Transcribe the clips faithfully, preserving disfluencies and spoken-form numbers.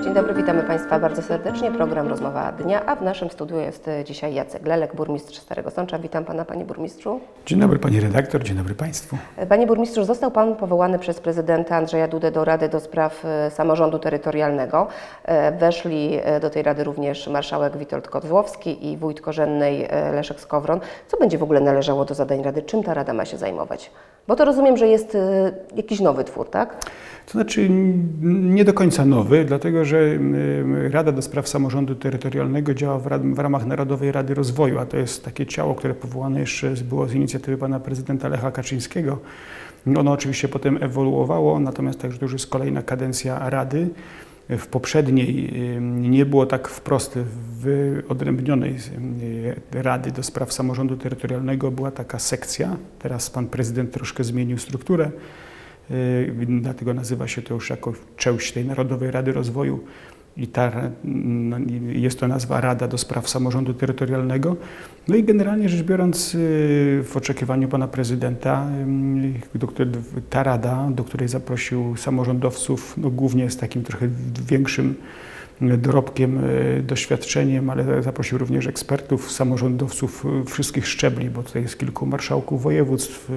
Dzień dobry, witamy Państwa bardzo serdecznie. Program Rozmowa Dnia, a w naszym studiu jest dzisiaj Jacek Lelek, burmistrz Starego Sącza. Witam Pana, Panie Burmistrzu. Dzień dobry Pani Redaktor, dzień dobry Państwu. Panie Burmistrzu, został Pan powołany przez prezydenta Andrzeja Dudę do Rady do Spraw Samorządu Terytorialnego. Weszli do tej Rady również marszałek Witold Kozłowski i wójt Korzennej Leszek Skowron. Co będzie w ogóle należało do zadań Rady? Czym ta Rada ma się zajmować? Bo to rozumiem, że jest jakiś nowy twór, tak? To znaczy nie do końca nowy, dlatego że Rada do Spraw Samorządu Terytorialnego działa w, w ramach Narodowej Rady Rozwoju, a to jest takie ciało, które powołane jeszcze było z inicjatywy pana prezydenta Lecha Kaczyńskiego. Ono oczywiście potem ewoluowało, natomiast także to już jest kolejna kadencja Rady. W poprzedniej nie było tak wprost wyodrębnionej Rady do Spraw Samorządu Terytorialnego, była taka sekcja. Teraz pan prezydent troszkę zmienił strukturę, dlatego nazywa się to już jako część tej Narodowej Rady Rozwoju i ta, jest to nazwa Rada do Spraw Samorządu Terytorialnego. No i generalnie rzecz biorąc, w oczekiwaniu pana prezydenta, do której, ta Rada, do której zaprosił samorządowców, no głównie z takim trochę większym dorobkiem, doświadczeniem, ale zaprosił również ekspertów, samorządowców wszystkich szczebli, bo tutaj jest kilku marszałków województw,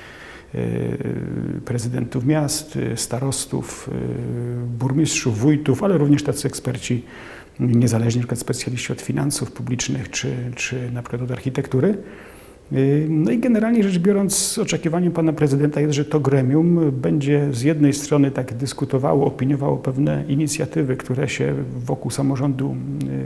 prezydentów miast, starostów, burmistrzów, wójtów, ale również tacy eksperci niezależni, na przykład specjaliści od finansów publicznych czy, czy na przykład od architektury. No i generalnie rzecz biorąc, oczekiwaniem pana prezydenta jest, że to gremium będzie z jednej strony tak dyskutowało, opiniowało pewne inicjatywy, które się wokół samorządu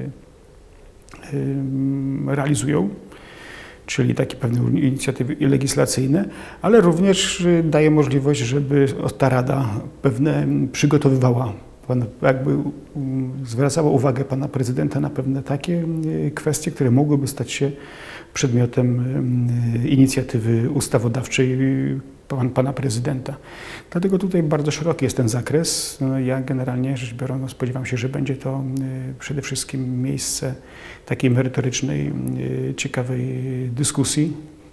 realizują, czyli takie pewne inicjatywy legislacyjne, ale również daje możliwość, żeby ta Rada pewne przygotowywała, jakby zwracała uwagę pana prezydenta na pewne takie kwestie, które mogłyby stać się przedmiotem inicjatywy ustawodawczej pan, pana prezydenta. Dlatego tutaj bardzo szeroki jest ten zakres. No ja generalnie rzecz biorąc spodziewam się, że będzie to przede wszystkim miejsce takiej merytorycznej, ciekawej dyskusji,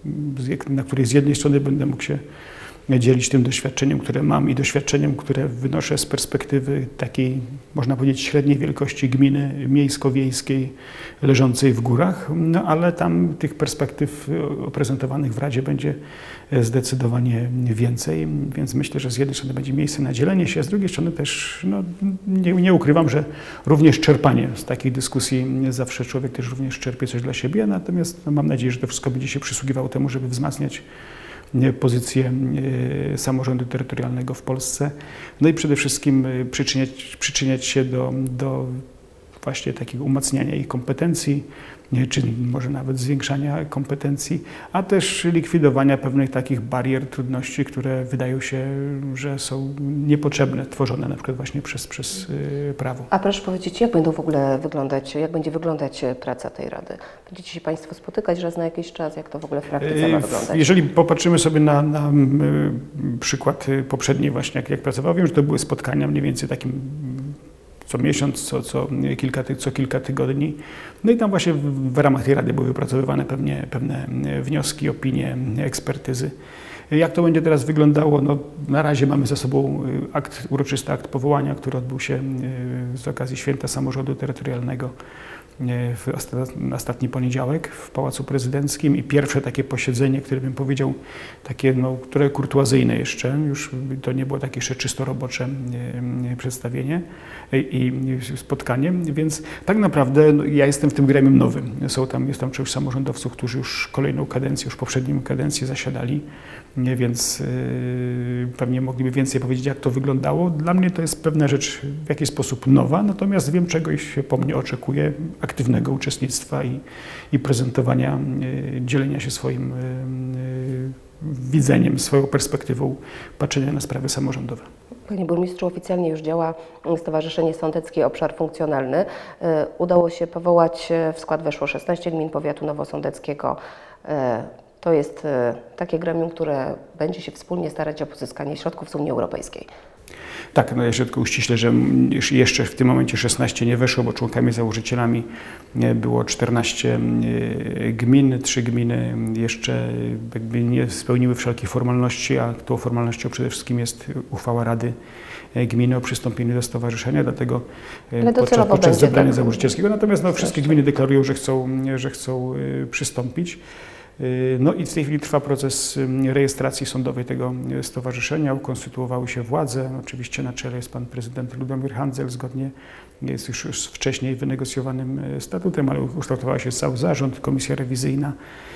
na której z jednej strony będę mógł się dzielić tym doświadczeniem, które mam i doświadczeniem, które wynoszę z perspektywy takiej, można powiedzieć, średniej wielkości gminy miejsko-wiejskiej leżącej w górach, no ale tam tych perspektyw oprezentowanych w Radzie będzie zdecydowanie więcej, więc myślę, że z jednej strony będzie miejsce na dzielenie się, a z drugiej strony też no, nie, nie ukrywam, że również czerpanie z takich dyskusji zawsze człowiek też również czerpie coś dla siebie, natomiast no, mam nadzieję, że to wszystko będzie się przysługiwało temu, żeby wzmacniać pozycję samorządu terytorialnego w Polsce, no i przede wszystkim przyczyniać, przyczyniać się do, do właśnie takiego umacniania ich kompetencji, czy może nawet zwiększania kompetencji, a też likwidowania pewnych takich barier, trudności, które wydają się, że są niepotrzebne, tworzone na przykład właśnie przez, przez prawo. A proszę powiedzieć, jak będą w ogóle wyglądać, jak będzie wyglądać praca tej Rady? Będziecie się Państwo spotykać raz na jakiś czas? Jak to w ogóle w praktyce ma wyglądać? Jeżeli popatrzymy sobie na, na przykład poprzedniej właśnie, jak, jak pracował, wiem, że to były spotkania mniej więcej takim co miesiąc, co, co, kilka, co kilka tygodni. No i tam właśnie w, w ramach tej Rady były wypracowywane pewnie, pewne wnioski, opinie, ekspertyzy. Jak to będzie teraz wyglądało? No, na razie mamy za sobą akt, uroczysty akt powołania, który odbył się z okazji Święta Samorządu Terytorialnego w ostatni poniedziałek w Pałacu Prezydenckim i pierwsze takie posiedzenie, które bym powiedział, takie no, które kurtuazyjne jeszcze, już to nie było takie jeszcze czysto robocze przedstawienie i spotkanie, więc tak naprawdę no, ja jestem w tym gremium nowym. Są tam, jest tam część samorządowców, którzy już kolejną kadencję, już poprzednią kadencję zasiadali, więc yy, pewnie mogliby więcej powiedzieć, jak to wyglądało. Dla mnie to jest pewna rzecz w jakiś sposób nowa, natomiast wiem, czego się po mnie oczekuje, aktywnego uczestnictwa i, i prezentowania, yy, dzielenia się swoim yy, widzeniem, swoją perspektywą patrzenia na sprawy samorządowe. Panie burmistrzu, oficjalnie już działa Stowarzyszenie Sądecki Obszar Funkcjonalny. Udało się powołać, w skład weszło szesnaście gmin powiatu nowosądeckiego. To jest takie gremium, które będzie się wspólnie starać o pozyskanie środków z Unii Europejskiej. Tak, no jeszcze tylko uściślę, że jeszcze w tym momencie szesnaście nie weszło, bo członkami założycielami było czternaście gmin, trzy gminy jeszcze jakby nie spełniły wszelkich formalności, a tą formalnością przede wszystkim jest uchwała Rady Gminy o przystąpieniu do stowarzyszenia, dlatego podczas, podczas zebrania tak założycielskiego. Natomiast no, wszystkie gminy deklarują, że chcą, że chcą przystąpić. No i w tej chwili trwa proces rejestracji sądowej tego stowarzyszenia. Ukonstytuowały się władze. Oczywiście na czele jest pan prezydent Ludomir Handzel, zgodnie jest już z wcześniej wynegocjowanym statutem, ale ukształtowała się cały zarząd, komisja rewizyjna.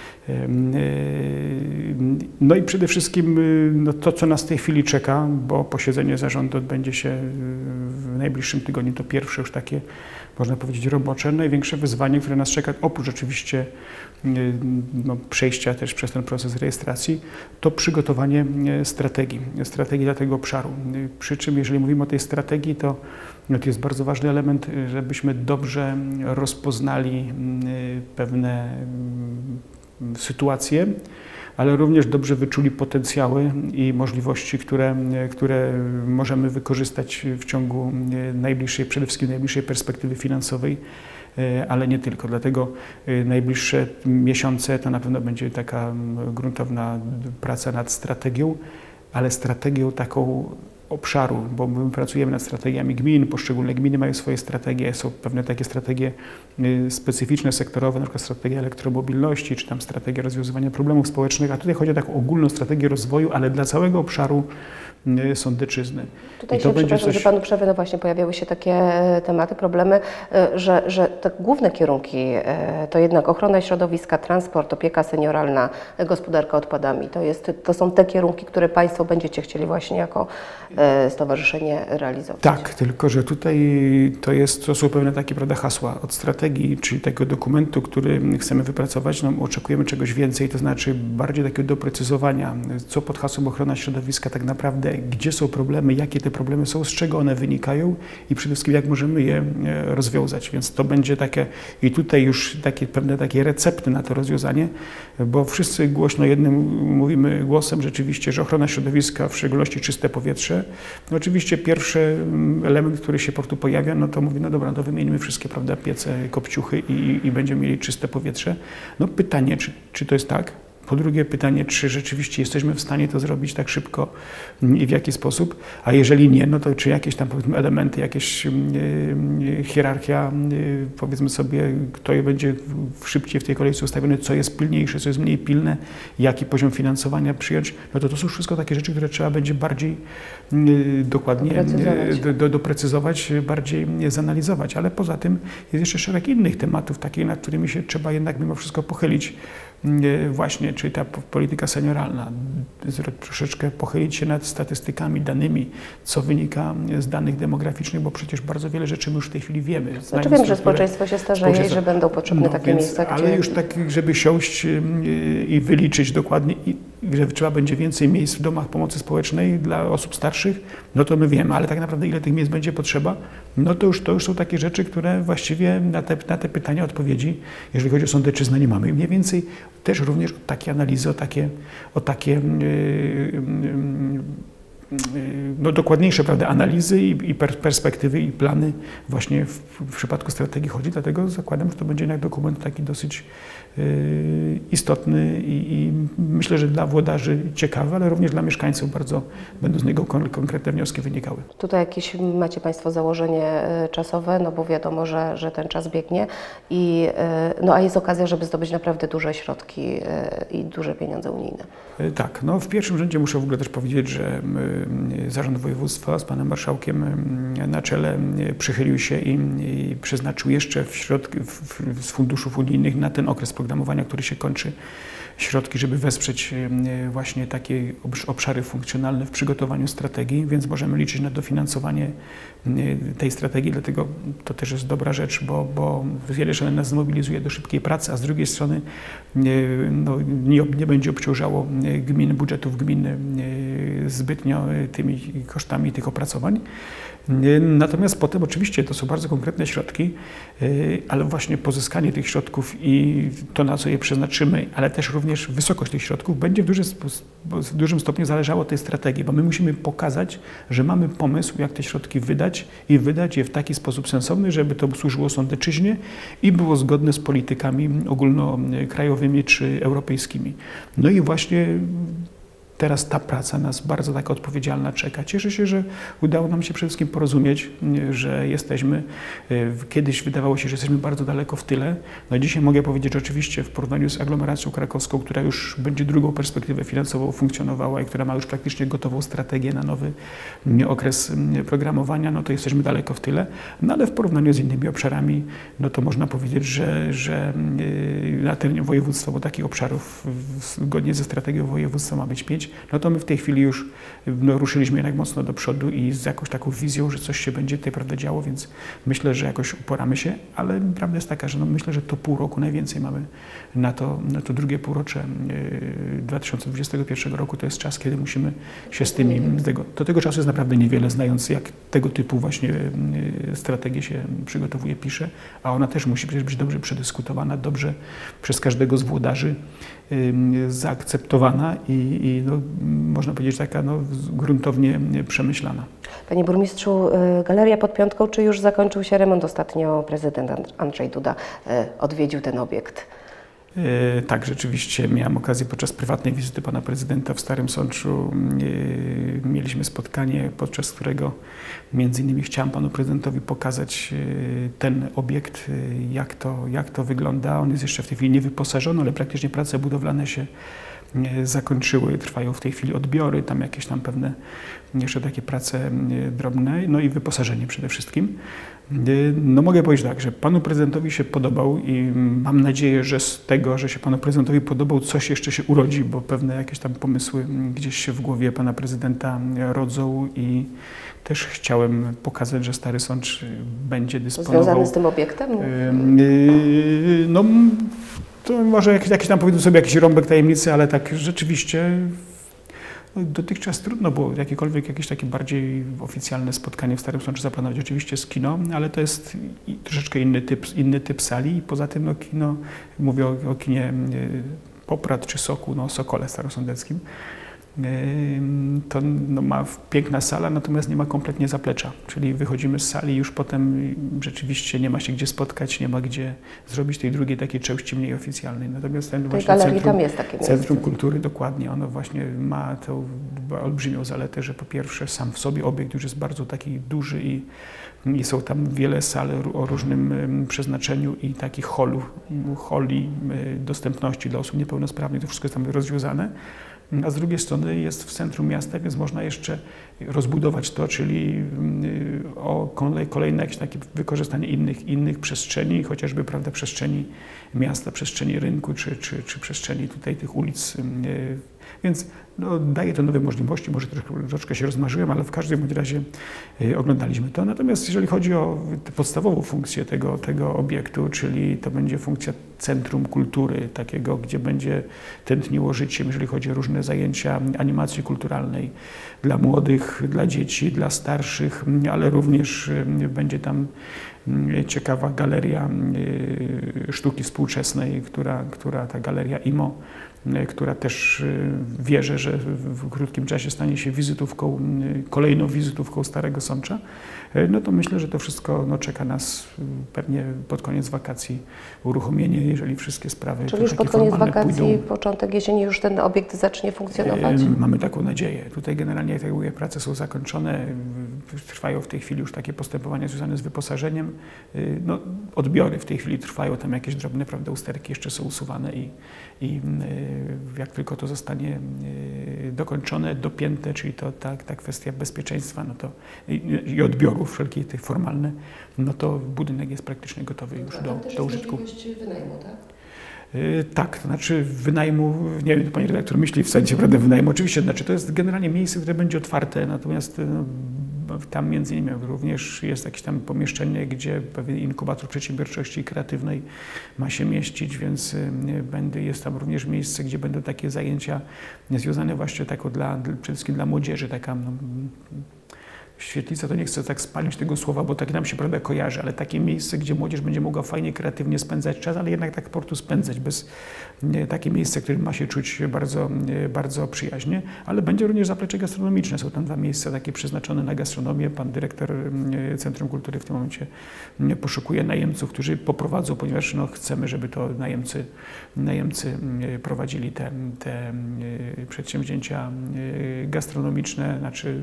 No i przede wszystkim no to, co nas w tej chwili czeka, bo posiedzenie zarządu odbędzie się w najbliższym tygodniu, to pierwsze już takie, można powiedzieć, robocze. Największe wyzwanie, które nas czeka, oprócz oczywiście no, przejścia też przez ten proces rejestracji, to przygotowanie strategii, strategii dla tego obszaru. Przy czym, jeżeli mówimy o tej strategii, to, no, to jest bardzo ważny element, żebyśmy dobrze rozpoznali pewne sytuacje, ale również dobrze wyczuli potencjały i możliwości, które, które możemy wykorzystać w ciągu najbliższej, przede wszystkim najbliższej perspektywy finansowej, ale nie tylko. Dlatego najbliższe miesiące to na pewno będzie taka gruntowna praca nad strategią, ale strategią taką obszaru, bo my pracujemy nad strategiami gmin, poszczególne gminy mają swoje strategie, są pewne takie strategie specyficzne, sektorowe, na przykład strategia elektromobilności, czy tam strategia rozwiązywania problemów społecznych, a tutaj chodzi o taką ogólną strategię rozwoju, ale dla całego obszaru sądeczyzny. Tutaj się, przepraszam, coś... że Panu przerwę, no właśnie pojawiały się takie tematy, problemy, że, że te główne kierunki to jednak ochrona środowiska, transport, opieka senioralna, gospodarka odpadami. To, jest, to są te kierunki, które Państwo będziecie chcieli właśnie jako stowarzyszenie realizować. Tak, tylko że tutaj to, jest, to są pewne takie, prawda, hasła od strategii, czyli tego dokumentu, który chcemy wypracować, no, oczekujemy czegoś więcej, to znaczy bardziej takiego doprecyzowania, co pod hasłem ochrona środowiska tak naprawdę, gdzie są problemy, jakie te problemy są, z czego one wynikają i przede wszystkim jak możemy je rozwiązać. Więc to będzie takie, i tutaj już takie pewne takie recepty na to rozwiązanie, bo wszyscy głośno jednym mówimy głosem rzeczywiście, że ochrona środowiska, w szczególności czyste powietrze. No oczywiście pierwszy element, który się po prostu pojawia, no to mówi, no dobra, to wymienimy wszystkie, prawda, piece, kopciuchy i, i będziemy mieli czyste powietrze. No pytanie, czy, czy to jest tak? Po drugie pytanie, czy rzeczywiście jesteśmy w stanie to zrobić tak szybko i w jaki sposób, a jeżeli nie, no to czy jakieś tam powiedzmy elementy, jakieś hierarchia, powiedzmy sobie, kto będzie szybciej w tej kolejce ustawiony, co jest pilniejsze, co jest mniej pilne, jaki poziom finansowania przyjąć, no to to są wszystko takie rzeczy, które trzeba będzie bardziej dokładnie doprecyzować, do, doprecyzować bardziej zanalizować, ale poza tym jest jeszcze szereg innych tematów, takich, nad którymi się trzeba jednak mimo wszystko pochylić. Właśnie, czyli ta polityka senioralna, troszeczkę pochylić się nad statystykami, danymi, co wynika z danych demograficznych, bo przecież bardzo wiele rzeczy my już w tej chwili wiemy. Znaczy wiem, że społeczeństwo się starzeje i że będą potrzebne no, takie więc, miejsca, ale gdzie... już tak, żeby siąść i wyliczyć dokładnie, i, że trzeba będzie więcej miejsc w domach pomocy społecznej dla osób starszych, no to my wiemy, ale tak naprawdę ile tych miejsc będzie potrzeba, no to już, to już są takie rzeczy, które właściwie na te, na te pytania odpowiedzi, jeżeli chodzi o sądeczyznę, nie mamy. I mniej więcej też również o takie analizy, o takie, o takie yy, yy, no, dokładniejsze, prawda, analizy i, i perspektywy i plany właśnie w, w przypadku strategii chodzi, dlatego zakładam, że to będzie jednak dokument taki dosyć yy, istotny i, i myślę, że dla włodarzy ciekawy, ale również dla mieszkańców bardzo będą z niego kon konkretne wnioski wynikały. Tutaj jakieś macie Państwo założenie czasowe, no bo wiadomo, że, że ten czas biegnie i no, a jest okazja, żeby zdobyć naprawdę duże środki i duże pieniądze unijne. Tak, no w pierwszym rzędzie muszę w ogóle też powiedzieć, że Zarząd Województwa z panem marszałkiem na czele przychylił się i, i przeznaczył jeszcze w środki, w, w, z funduszów unijnych na ten okres programowania, który się kończy, środki, żeby wesprzeć właśnie takie obszary funkcjonalne w przygotowaniu strategii, więc możemy liczyć na dofinansowanie tej strategii, dlatego to też jest dobra rzecz, bo, bo wiele rzeczy nas zmobilizuje do szybkiej pracy, a z drugiej strony no, nie, nie będzie obciążało gmin, budżetów gmin zbytnio tymi i kosztami tych opracowań. Natomiast potem oczywiście to są bardzo konkretne środki, ale właśnie pozyskanie tych środków i to, na co je przeznaczymy, ale też również wysokość tych środków będzie w dużym, w dużym stopniu zależało od tej strategii, bo my musimy pokazać, że mamy pomysł, jak te środki wydać i wydać je w taki sposób sensowny, żeby to służyło sądecczyźnie i było zgodne z politykami ogólnokrajowymi czy europejskimi. No i właśnie teraz ta praca nas bardzo taka odpowiedzialna czeka. Cieszę się, że udało nam się przede wszystkim porozumieć, że jesteśmy, kiedyś wydawało się, że jesteśmy bardzo daleko w tyle. No dzisiaj mogę powiedzieć, że oczywiście w porównaniu z aglomeracją krakowską, która już będzie drugą perspektywę finansową funkcjonowała i która ma już praktycznie gotową strategię na nowy okres programowania, no to jesteśmy daleko w tyle. No ale w porównaniu z innymi obszarami, no to można powiedzieć, że, że na terenie województwa, bo takich obszarów zgodnie ze strategią województwa ma być pięć, no to my w tej chwili już no, ruszyliśmy jednak mocno do przodu i z jakąś taką wizją, że coś się będzie tutaj prawda działo, więc myślę, że jakoś uporamy się, ale prawda jest taka, że no, myślę, że to pół roku najwięcej mamy na to, na to drugie półrocze dwa tysiące dwudziestego pierwszego roku, to jest czas, kiedy musimy się z tymi, z tego, do tego czasu jest naprawdę niewiele, znając jak tego typu właśnie strategię się przygotowuje, pisze, a ona też musi przecież być dobrze przedyskutowana, dobrze przez każdego z włodarzy zaakceptowana i, i no, można powiedzieć taka no, gruntownie przemyślana. Panie burmistrzu, Galeria pod Piątką, czy już zakończył się remont? Ostatnio prezydent Andrzej Duda odwiedził ten obiekt. E, tak, rzeczywiście miałem okazję podczas prywatnej wizyty pana prezydenta w Starym Sączu. E, mieliśmy spotkanie, podczas którego między innymi chciałem panu prezydentowi pokazać e, ten obiekt, e, jak to, jak to wygląda. On jest jeszcze w tej chwili niewyposażony, ale praktycznie prace budowlane się e, zakończyły. Trwają w tej chwili odbiory, tam jakieś tam pewne jeszcze takie prace e, drobne, no i wyposażenie przede wszystkim. No mogę powiedzieć tak, że panu prezydentowi się podobał i mam nadzieję, że z tego, że się panu prezydentowi podobał, coś jeszcze się urodzi, bo pewne jakieś tam pomysły gdzieś się w głowie pana prezydenta rodzą i też chciałem pokazać, że Stary Sącz będzie dysponował... Związany z tym obiektem? Yy, no to może jakiś, jakiś tam powiedzmy sobie jakiś rąbek tajemnicy, ale tak rzeczywiście... Dotychczas trudno było jakiekolwiek jakieś takie bardziej oficjalne spotkanie w Starym Sączu zaplanować. Oczywiście z kino, ale to jest troszeczkę inny typ, inny typ sali i poza tym no, kino, mówię o, o kinie Poprad czy Soku, no Sokole starosądeckim. To no, ma piękna sala, natomiast nie ma kompletnie zaplecza, czyli wychodzimy z sali i już potem rzeczywiście nie ma się gdzie spotkać, nie ma gdzie zrobić tej drugiej takiej części mniej oficjalnej. Natomiast ten właśnie galerii centrum, tam jest takie Centrum Kultury, dokładnie, ono właśnie ma tę olbrzymią zaletę, że po pierwsze sam w sobie obiekt już jest bardzo taki duży i, i są tam wiele sal o różnym przeznaczeniu i takich holów, holi dostępności dla osób niepełnosprawnych, to wszystko jest tam rozwiązane. A z drugiej strony jest w centrum miasta, więc można jeszcze rozbudować to, czyli o kolejne jakieś takie wykorzystanie innych, innych przestrzeni, chociażby prawda, przestrzeni miasta, przestrzeni rynku, czy, czy, czy przestrzeni tutaj tych ulic. Więc no, daje to nowe możliwości, może troszkę, troszkę się rozmarzyłem, ale w każdym bądź razie oglądaliśmy to. Natomiast jeżeli chodzi o podstawową funkcję tego, tego obiektu, czyli to będzie funkcja centrum kultury, takiego, gdzie będzie tętniło życiem, jeżeli chodzi o różne zajęcia animacji kulturalnej dla młodych, dla dzieci, dla starszych, ale również będzie tam ciekawa galeria sztuki współczesnej, która, która ta galeria I M O, która też wierzę, że w krótkim czasie stanie się wizytówką, kolejną wizytówką Starego Sącza, no to myślę, że to wszystko no, czeka nas pewnie pod koniec wakacji uruchomienie, jeżeli wszystkie sprawy Czyli już pod koniec wakacji, pójdą. Początek jesieni już ten obiekt zacznie funkcjonować? Mamy taką nadzieję. Tutaj generalnie, jak mówię, prace są zakończone, trwają w tej chwili już takie postępowania związane z wyposażeniem. No, odbiory w tej chwili trwają, tam jakieś drobne prawda, usterki jeszcze są usuwane i, i jak tylko to zostanie dokończone, dopięte, czyli to ta, ta kwestia bezpieczeństwa no to, i, i odbiorów wszelkie te formalne, no to budynek jest praktycznie gotowy już do, do użytku. Wynajmu, tak? Tak, to znaczy wynajmu, nie wiem, pani redaktor myśli w sensie prawda, wynajmu, oczywiście, znaczy to jest generalnie miejsce, które będzie otwarte, natomiast no, tam między innymi również jest jakieś tam pomieszczenie, gdzie pewien inkubator przedsiębiorczości kreatywnej ma się mieścić, więc będę, jest tam również miejsce, gdzie będą takie zajęcia związane właśnie tako dla, przede wszystkim dla młodzieży, taka no, świetlica, to nie chcę tak spalić tego słowa, bo tak nam się prawda kojarzy, ale takie miejsce, gdzie młodzież będzie mogła fajnie, kreatywnie spędzać czas, ale jednak tak po prostu spędzać, bez nie, takie miejsce, w którym ma się czuć bardzo, nie, bardzo przyjaźnie, ale będzie również zaplecze gastronomiczne. Są tam dwa miejsca takie przeznaczone na gastronomię. Pan dyrektor nie, Centrum Kultury w tym momencie nie, poszukuje najemców, którzy poprowadzą, ponieważ no, chcemy, żeby to najemcy, najemcy nie, prowadzili te, te nie, przedsięwzięcia nie, gastronomiczne, znaczy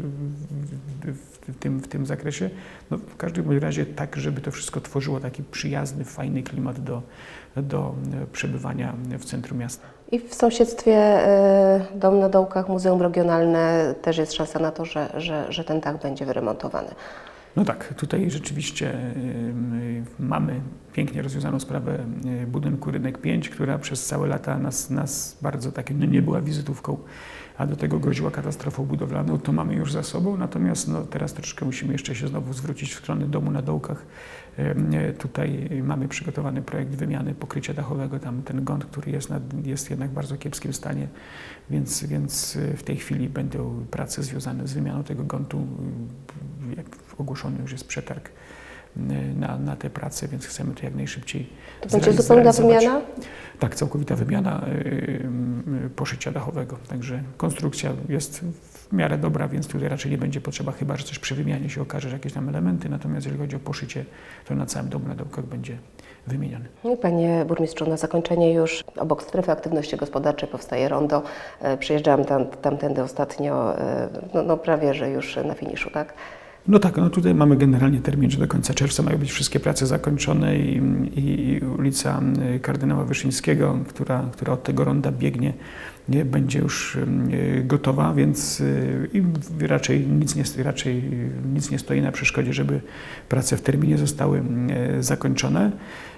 w, w, tym, w tym zakresie. No, w każdym razie tak, żeby to wszystko tworzyło taki przyjazny, fajny klimat do, do przebywania w centrum miasta. I w sąsiedztwie y, Dom na Dołkach, Muzeum Regionalne też jest szansa na to, że, że, że ten dach będzie wyremontowany. No tak, tutaj rzeczywiście y, y, mamy pięknie rozwiązaną sprawę y, budynku Rynek pięć, która przez całe lata nas, nas bardzo tak, no nie była wizytówką, a do tego groziła katastrofą budowlaną. To mamy już za sobą, natomiast no, teraz troszeczkę musimy jeszcze się znowu zwrócić w stronę Domu na Dołkach. Y, tutaj mamy przygotowany projekt wymiany pokrycia dachowego. Tam ten gąd, który jest, nad, jest jednak w bardzo kiepskim stanie, więc, więc w tej chwili będą prace związane z wymianą tego gontu. Jak ogłoszony już jest przetarg na, na te prace, więc chcemy to jak najszybciej To będzie zupełna wymiana? Tak, całkowita wymiana y, poszycia dachowego. Także konstrukcja jest w miarę dobra, więc tutaj raczej nie będzie potrzeba, chyba że coś przy wymianie się okaże, że jakieś tam elementy. Natomiast jeżeli chodzi o poszycie, to na całym Domu na Dołkach będzie wymieniony. Panie burmistrzu, na zakończenie już obok strefy aktywności gospodarczej powstaje rondo. Przyjeżdżałam tam, tamtędy ostatnio, no, no prawie, że już na finiszu, tak? No tak, no tutaj mamy generalnie termin, że do końca czerwca mają być wszystkie prace zakończone i, i, i ulica Kardynała Wyszyńskiego, która, która od tego ronda biegnie, nie, będzie już gotowa, więc i raczej nic, nie, raczej nic nie stoi na przeszkodzie, żeby prace w terminie zostały zakończone.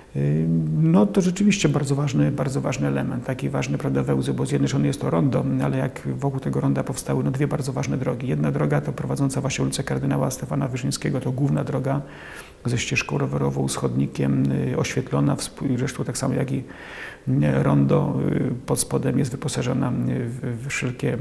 No to rzeczywiście bardzo ważny, bardzo ważny element, taki ważny, prawda, węzeł, bo z jednej strony jest to rondo, ale jak wokół tego ronda powstały no, dwie bardzo ważne drogi. Jedna droga to prowadząca właśnie ulicę Kardynała Stefana Wyszyńskiego, to główna droga ze ścieżką rowerową, z chodnikiem, oświetlona, zresztą tak samo jak i rondo pod spodem jest wyposażona w, w wszelkie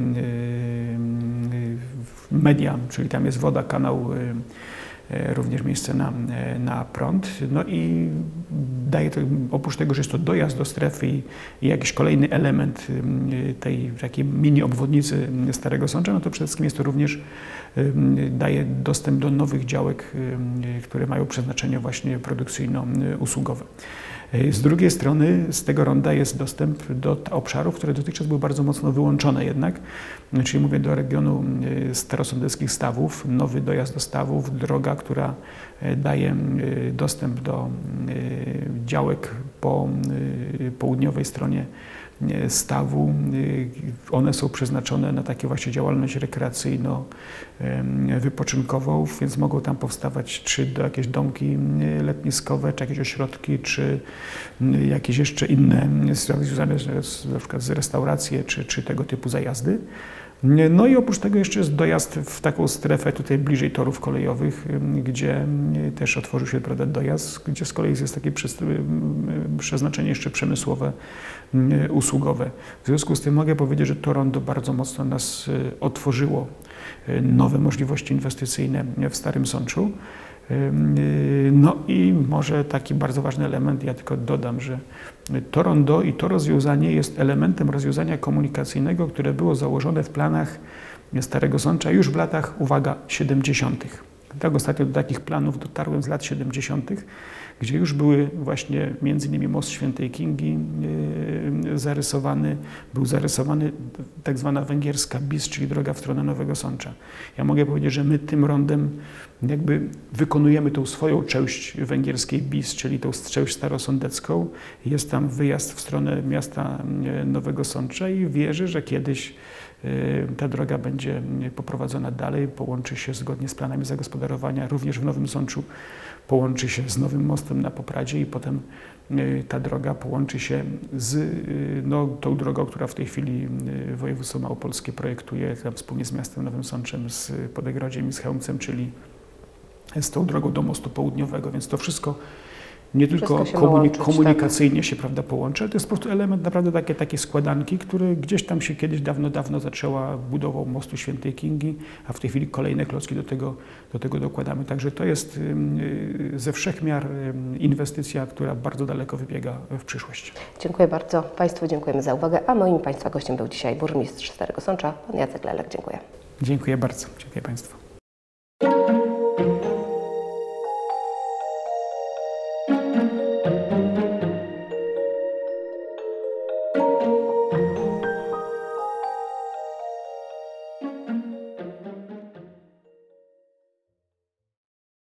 media, czyli tam jest woda, kanał, również miejsce na, na prąd. No i daje to, oprócz tego, że jest to dojazd do strefy i, i jakiś kolejny element tej takiej mini obwodnicy Starego Sącza, no to przede wszystkim jest to również daje dostęp do nowych działek, które mają przeznaczenie właśnie produkcyjno-usługowe. Z drugiej strony z tego ronda jest dostęp do obszarów, które dotychczas były bardzo mocno wyłączone jednak, czyli mówię do regionu starosądeckich Stawów, nowy dojazd do Stawów, droga, która daje dostęp do działek po południowej stronie Stawu. One są przeznaczone na takie właśnie działalność rekreacyjno-wypoczynkową, więc mogą tam powstawać czy do jakieś domki letniskowe, czy jakieś ośrodki, czy jakieś jeszcze inne sprawy związane z, na przykład z restauracje, czy, czy tego typu zajazdy. No i oprócz tego jeszcze jest dojazd w taką strefę tutaj bliżej torów kolejowych, gdzie też otworzył się, prawda, dojazd, gdzie z kolei jest takie przeznaczenie jeszcze przemysłowe, usługowe. W związku z tym mogę powiedzieć, że to rondo bardzo mocno nas otworzyło nowe możliwości inwestycyjne w Starym Sączu. No i może taki bardzo ważny element, ja tylko dodam, że to rondo i to rozwiązanie jest elementem rozwiązania komunikacyjnego, które było założone w planach Starego Sącza już w latach, uwaga, siedemdziesiątych. Tak, ostatnio do takich planów dotarłem z lat siedemdziesiątych, gdzie już były właśnie między innymi most Świętej Kingi yy, zarysowany, był zarysowany tak zwana węgierska bis, czyli droga w stronę Nowego Sącza. Ja mogę powiedzieć, że my tym rondem jakby wykonujemy tą swoją część węgierskiej bis, czyli tą część starosądecką. Jest tam wyjazd w stronę miasta Nowego Sącza i wierzę, że kiedyś ta droga będzie poprowadzona dalej, połączy się zgodnie z planami zagospodarowania, również w Nowym Sączu połączy się z nowym mostem na Popradzie i potem ta droga połączy się z no, tą drogą, która w tej chwili województwo małopolskie projektuje tam wspólnie z miastem Nowym Sączem, z Podegrodziem i z Chełmcem, czyli z tą drogą do mostu południowego, więc to wszystko nie tylko się komunik- łączyć, komunikacyjnie się, prawda, połączy, ale to jest po prostu element naprawdę takie, takie składanki, które gdzieś tam się kiedyś dawno, dawno zaczęła budową mostu Świętej Kingi, a w tej chwili kolejne klocki do tego, do tego dokładamy. Także to jest y, ze wszech miar y, inwestycja, która bardzo daleko wybiega w przyszłość. Dziękuję bardzo Państwu, dziękujemy za uwagę, a moim Państwa gościem był dzisiaj burmistrz Starego Sącza, pan Jacek Lelek. Dziękuję. Dziękuję bardzo. Dziękuję Państwu.